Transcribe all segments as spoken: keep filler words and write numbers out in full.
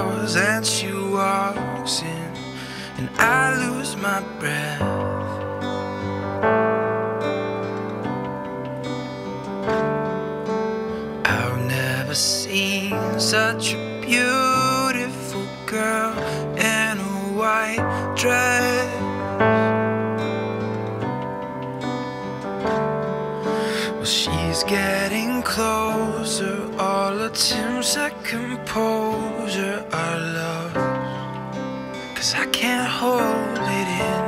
doors and she walks in, and I lose my breath. I've never seen such a beautiful girl in a white dress. Well, she's getting closer, all attempts at composure are lost, 'cause I can't hold it in.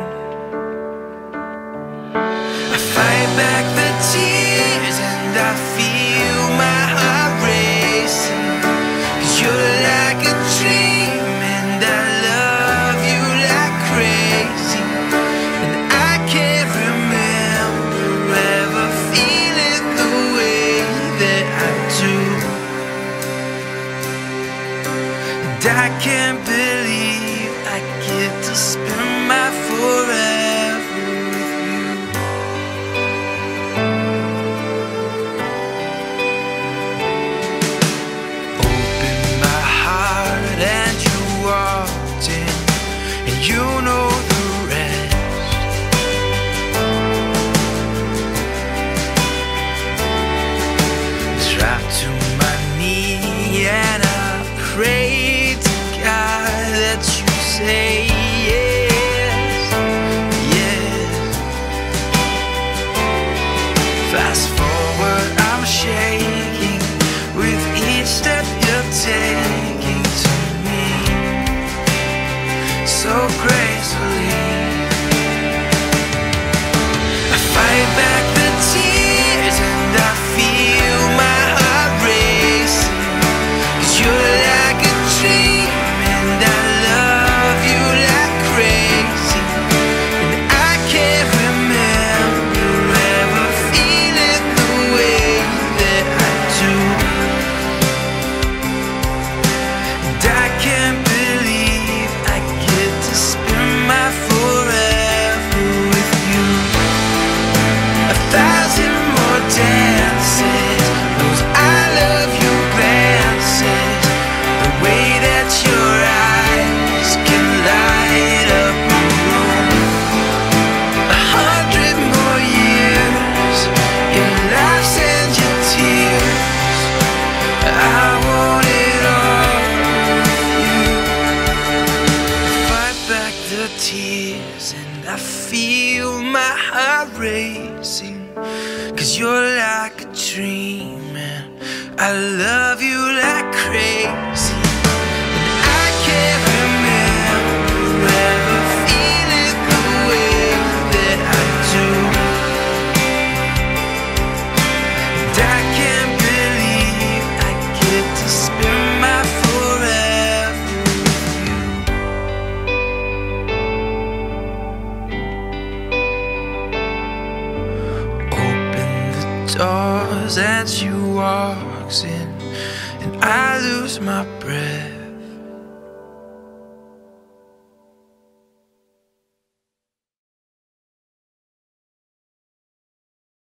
I fight back the tears and I feel my heart racing, 'cause you're like a dream and I love you like crazy. And I can't remember ever feeling the way that I do. And I can't believe I get to spend my forever with you. Open my heart and you walked in, and you know the rest. Drop to my knee and I pray to God that you say yes, yes. Fast forward, I'm shaking with each step you're taking to me so gracefully. I fight back the tears and I feel my heart racing, 'cause you're like a dream and I love you like crazy. And I can't remember ever feeling the way that I do. And I can't believe I get to spend my forever with you. A thousand more dances, those I love you glances, the way that your eyes can light up a room. A hundred more years, your laughs and your tears, I want it all with you. Fight back the tears and I feel my heart racing, 'cause you're like a dream and I love you like crazy. And I can't remember ever feeling the way that I do. And I can't believe I get to spend my forever with you. Open the doors and she walks in, and I lose my breath.